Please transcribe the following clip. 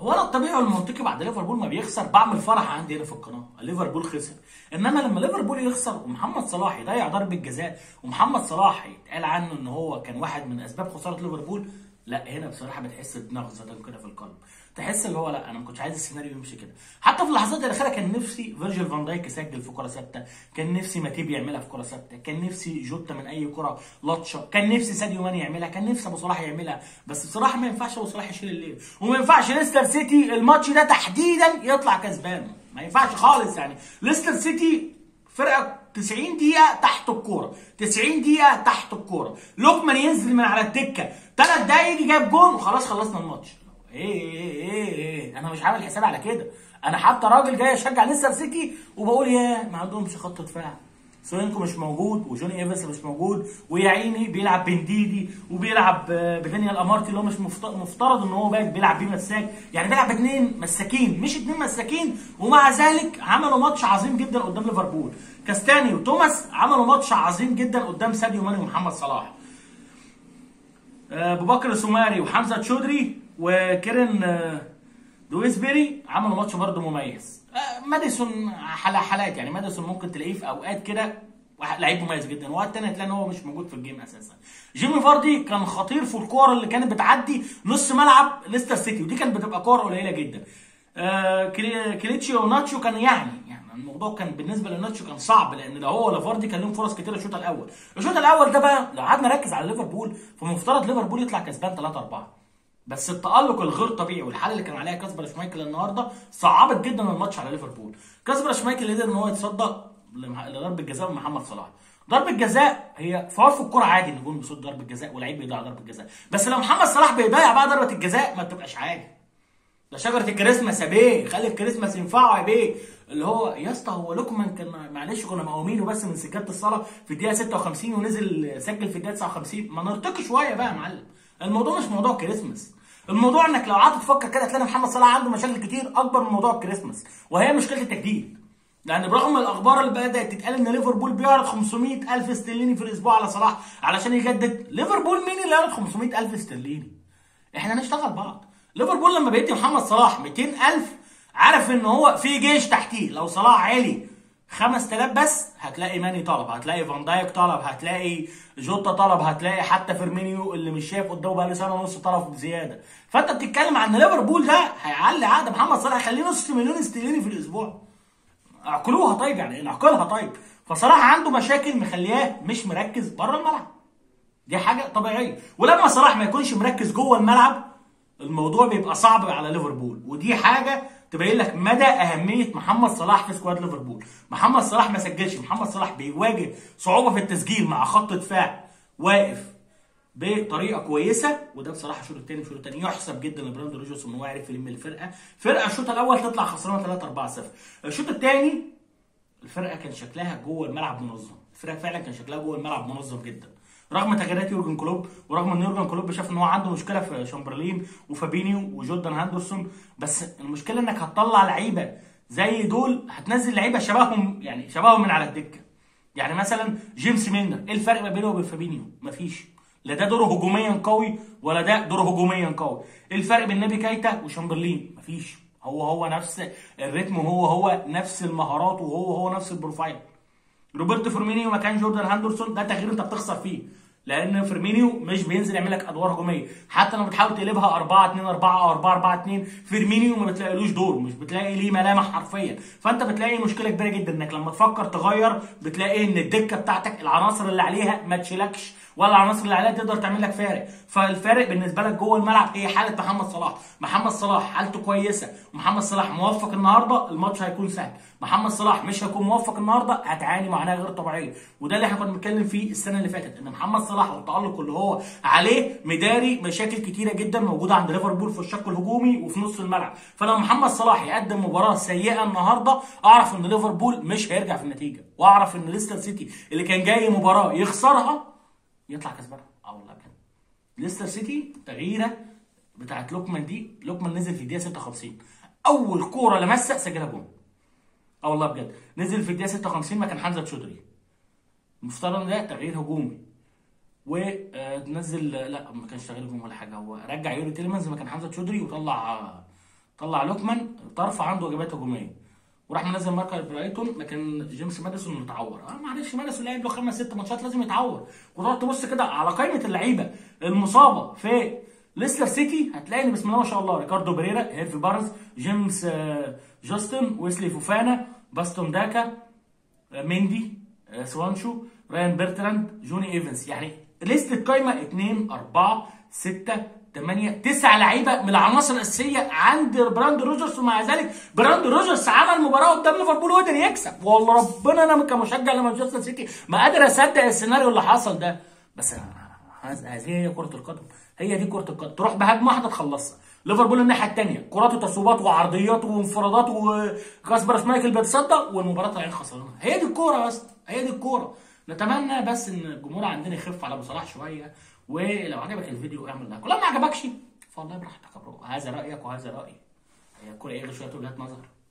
هو انا الطبيعي والمنطقي بعد ليفربول ما بيخسر بعمل فرح عندي هنا في القناه، ليفربول خسر. انما لما ليفربول يخسر ومحمد صلاح يضيع ضربه جزاء ومحمد صلاح يتقال عنه ان هو كان واحد من اسباب خساره ليفربول، لا هنا بصراحه بتحس بنغزه كده في القلب، تحس اللي هو لا انا ما كنتش عايز السيناريو يمشي كده. حتى في اللحظات الاخيره كان نفسي فيرجيل فان دايك يسجل في كره ثابته، كان نفسي ماتيب يعملها في كره ثابته، كان نفسي جوتا من اي كره لطشه، كان نفسي ساديو ماني يعملها، كان نفسي ابو صلاح يعملها. بس بصراحه ما ينفعش ابو صلاح يشيل الليل، وما ينفعش ليستر سيتي الماتش ده تحديدا يطلع كسبان، ما ينفعش خالص. يعني ليستر سيتي فرقه 90 دقيقه تحت الكوره، 90 دقيقه تحت الكوره، لوكمان ينزل من على الدكه 3 دقايق يجي جاب جون وخلاص خلصنا الماتش. ايه انا مش عامل حساب على كده. انا حتى راجل جاي اشجع ليستر سيتي وبقول يا ما عندهمش خط دفاع، سوينكو مش موجود وجوني ايفنس مش موجود، ويا عيني بيلعب بنديدي وبيلعب بدانيال امارتي اللي هو مش مفترض ان هو بيلعب بيه مساك، يعني بيلعب ب2 مساكين مش 2 مساكين، ومع ذلك عملوا ماتش عظيم جدا قدام ليفربول. كاستاني وتوماس عملوا ماتش عظيم جدا قدام ساديو ماني ومحمد صلاح. ابو بكر السماري وحمزه تشودري وكيرن دويسبري عملوا ماتش برضه مميز. ماديسون حالات، يعني ماديسون ممكن تلاقيه في اوقات كده لعيب مميز جدا، وقت تاني هتلاقي ان هو مش موجود في الجيم اساسا. جيمي فاردي كان خطير في الكور اللي كانت بتعدي نص ملعب ليستر سيتي، ودي كانت بتبقى كور قليله جدا. كليتشي وناتشو كان يعني الموضوع كان بالنسبه لناتشو كان صعب، لان لو هو ولا فاردي كان لهم فرص كتيره الشوط الاول. الشوط الاول ده بقى لو قعدنا نركز على ليفربول فمفترض ليفربول يطلع كسبان 3-4، بس التألق الغير طبيعي والحاله اللي كان عليها كاسبر شمايكل النهارده صعبت جدا الماتش على ليفربول. كاسبر شمايكل قدر ان هو يتصدى لضربه جزاء من محمد صلاح. ضربه جزاء هي فار في الكوره عادي ان يكون بصوت ضربه جزاء ولعيب بيضيع ضربه جزاء، بس لو محمد صلاح بيضيع بقى ضربه الجزاء ما بتبقاش عادي. ده شجره الكريسماس يا بيه، خلي الكريسماس ينفعه يا بيه. اللي هو يا اسطى هو لوكمان كان معلش كنا مقومينه بس من سجاده الصلاه في الدقيقه 56 ونزل سجل في الدقيقه 59، ما نرتقي شويه بقى يا معلم. الموضوع مش موضوع كريسماس، الموضوع انك لو قعدت تفكر كده هتلاقي محمد صلاح عنده مشاكل كتير اكبر من موضوع الكريسماس، وهي مشكله التجديد. لان برغم الاخبار اللي بدات تتقال ان ليفربول بيعرض 500,000 استرليني في الاسبوع على صلاح علشان يجدد، ليفربول مين اللي يعرض 500,000 استرليني؟ احنا نشتغل بعض. ليفربول لما بيدي محمد صلاح 200,000 عارف ان هو في جيش تحتيه، لو صلاح عالي 5000 بس هتلاقي ماني طلب، هتلاقي فان دايك طلب، هتلاقي جوتا طلب، هتلاقي حتى فيرمينيو اللي مش شايف قدامه بقى له سنه ونص طلب زياده. فانت بتتكلم عن ليفربول ده هيعلي عقد محمد صلاح يخليه نص مليون استرليني في الاسبوع. اعقلوها طيب، يعني نعقلها طيب. فصلاح عنده مشاكل مخلياه مش مركز بره الملعب، دي حاجه طبيعيه. ولما صلاح ما يكونش مركز جوه الملعب الموضوع بيبقى صعب على ليفربول، ودي حاجه تبين لك مدى اهميه محمد صلاح في سكواد ليفربول. محمد صلاح ما سجلش، محمد صلاح بيواجه صعوبه في التسجيل مع خط دفاع واقف بطريقه كويسه، وده بصراحه الشوط الثاني والشوط الثاني يحسب جدا لبراندو روجرز ان هو عرف يلم فرقه الشوط الاول تطلع خسرانه 3-4-0. الشوط الثاني الفرقه كان شكلها جوه الملعب منظم، الفرقه فعلا كان شكلها جوه الملعب منظم جدا رغم تغييرات يورجن كلوب، ورغم ان يورجن كلوب شاف ان هو عنده مشكله في شامبرلين وفابينيو وجوردان هاندرسون، بس المشكله انك هتطلع لعيبه زي دول هتنزل لعيبه شبههم، يعني شبههم من على الدكه. يعني مثلا جيمس ميلنر، ايه الفرق ما بينه وبين فابينيو؟ مفيش، لا ده دوره هجوميا قوي ولا ده دوره هجوميا قوي. ايه الفرق بين نبي كايتا وشامبرلين؟ مفيش، هو نفس الريتم، هو نفس المهارات، وهو نفس البروفايل. روبرتو فيرمينيو مكان جوردان هاندرسون، ده تغيير انت بتخسر فيه، لان فيرمينيو مش بينزل يعمل لك ادوار هجوميه، حتى لما بتحاول تقلبها 4-2-4 او 4-4-2 فيرمينيو ما بتلاقيلوش دور، مش بتلاقي ليه ملامح حرفيا. فانت بتلاقي مشكله كبيره جدا انك لما تفكر تغير بتلاقي ان الدكه بتاعتك العناصر اللي عليها ما تشيلكش، ولا العناصر اللي عليها تقدر تعمل لك فارق. فالفارق بالنسبه لك جوه الملعب هي حاله محمد صلاح. محمد صلاح حالته كويسه ومحمد صلاح موفق النهارده الماتش هيكون سهل، محمد صلاح مش هيكون موفق النهارده هتعاني معاناه غير طبيعيه. وده اللي احنا كنا بنتكلم فيه السنه اللي فاتت، ان محمد صلاح والتالق اللي هو عليه مداري مشاكل كتيره جدا موجوده عند ليفربول في الشق الهجومي وفي نص الملعب. فلما محمد صلاح يقدم مباراه سيئه النهارده اعرف ان ليفربول مش هيرجع في النتيجه، واعرف ان ليستر سيتي اللي كان جاي مباراه يخسرها يطلع كسبان. والله بجد ليستر سيتي تغييره بتاعت لوكمان دي، لوكمان نزل في الدقيقه 56 اول كوره لمسها سجلها جون. والله بجد نزل في الدقيقه 56 مكان حمزه تشودري، المفترض ان ده تغيير هجومي، ونزل لا ما كانش تغيير هجومي ولا حاجه، هو رجع يوري تيلمانز مكان حمزه تشودري وطلع طلع لوكمان طرف عنده واجبات هجوميه، وراح منزل ماركر برايتون مكان جيمس ماديسون متعور. معلش ماديسون لعب له 5 6 ماتشات لازم يتعور. وتقعد تبص كده على قائمه اللعيبه المصابه في ليستر سيتي، هتلاقي ان بسم الله ما شاء الله ريكاردو بريرا، هيرفي بارنز، جيمس جاستن، ويسلي فوفانا، باستون داكا، ميندي، سوانشو، رايان بيرتراند، جوني ايفنز. يعني ليستة قايمه 2 4 6 8 9 لعيبه من العناصر الاساسيه عند براند روجرز، ومع ذلك براند روجرز عمل مباراه قدام ليفربول وقدر يكسب. والله ربنا انا كمشجع لمانشستر سيتي ما قادر اصدق السيناريو اللي حصل ده. بس هذه هي كره القدم، هي دي كره القدم. تروح بهجمه واحده تخلصها. ليفربول الناحيه الثانيه كرات وتصويبات وعرضيات وانفرادات، وكاسبر شمايكل بيتصدق والمباراه طالعين خسرانه. هي دي الكوره يا اسطى، هي دي الكوره. نتمنى بس ان الجمهور عندنا يخف على ابو صلاح شويه. ولو عجبك الفيديو اعمل لايك، ولو ما عجبكش فوالله براحتك يا برو، هذا رايك وهذا رايي. هي الكوره ايه غير شويه وجهات نظر؟